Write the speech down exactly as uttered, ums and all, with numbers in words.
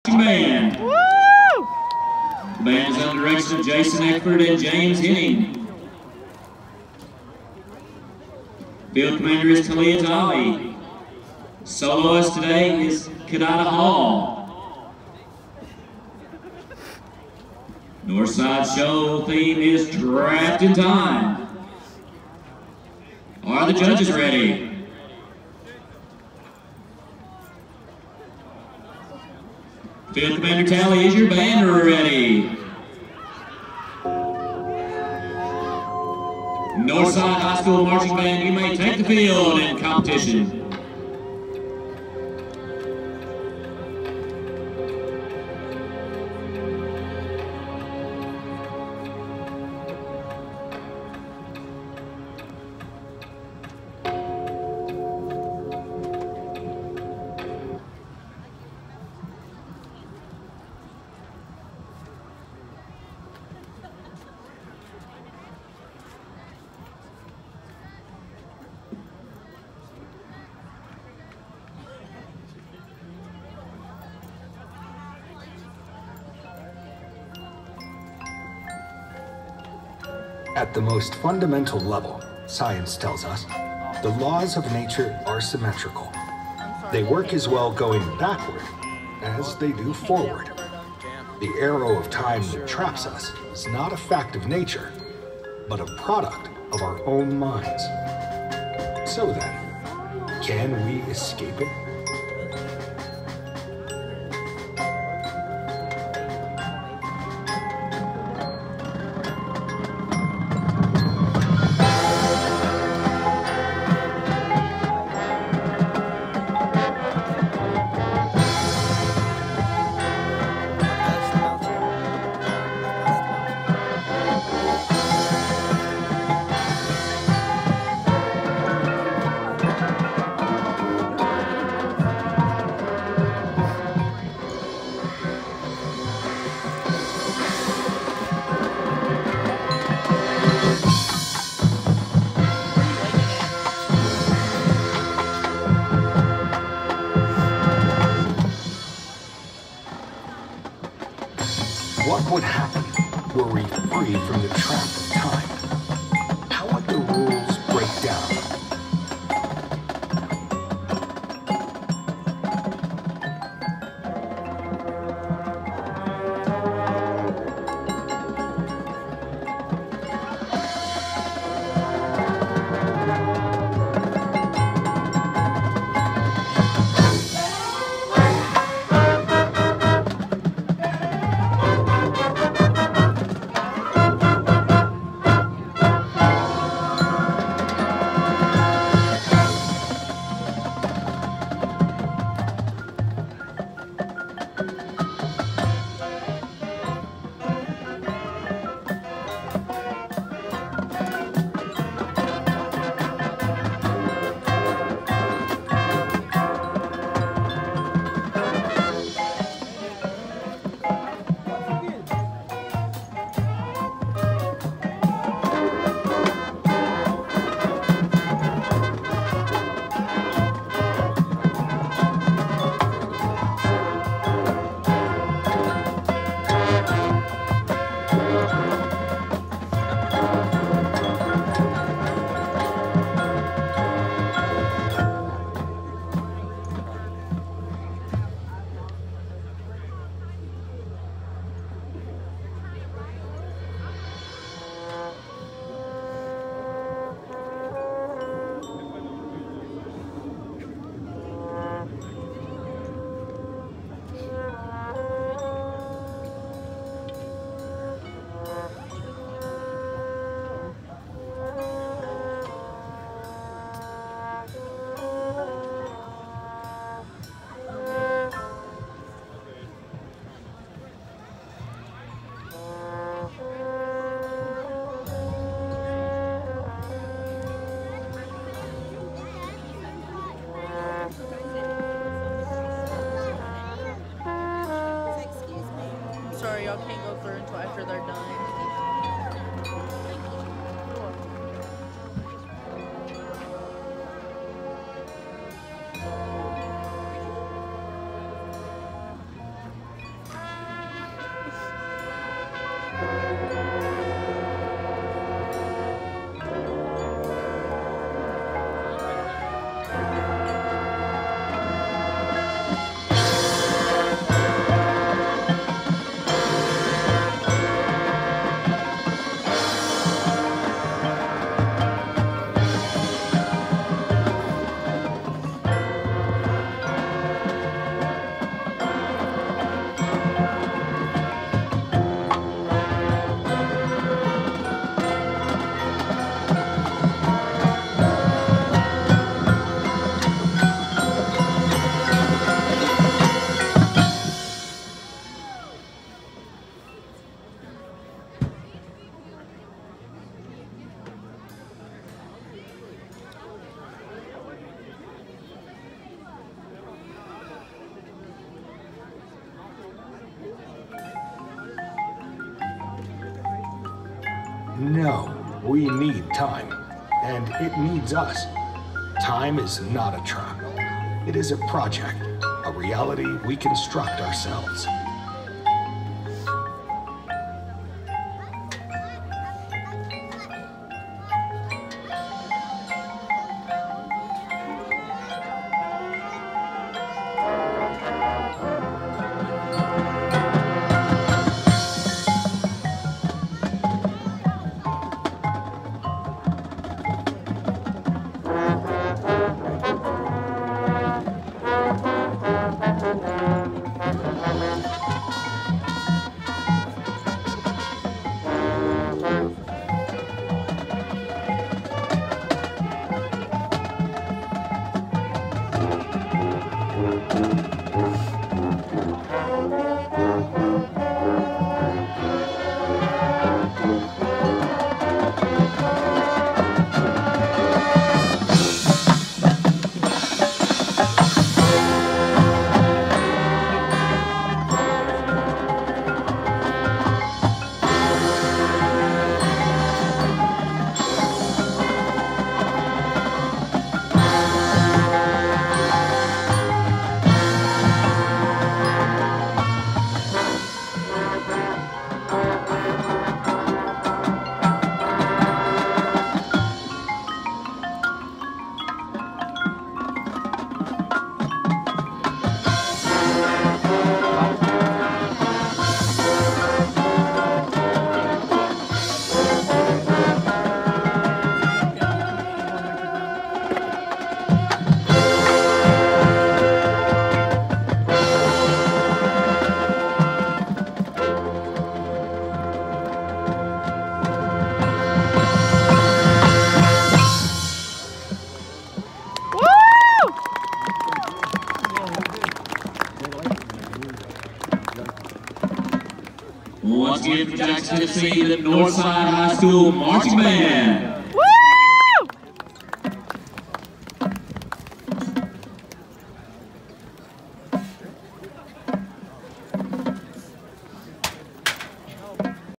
Band. Woo! The band is under the direction of Jason Eckford and James Henning. Field commander is Talia Tali. Soloist today is Kadada Hall. Northside show theme is Draft in Time. Are the judges ready? Field Commander Tally, is your band ready? Northside High School Marching Band, you may take the field in competition. At the most fundamental level, science tells us, the laws of nature are symmetrical. They work as well going backward as they do forward. The arrow of time that traps us is not a fact of nature, but a product of our own minds. So then, can we escape it? What would happen were we free from the trap of time? How would the rules break down? Sorry, y'all can't go through until after they're done. No, we need time, and it needs us. Time is not a trap. It is a project, a reality we construct ourselves. Once again from Jackson, Tennessee, the Northside High School Marching Band.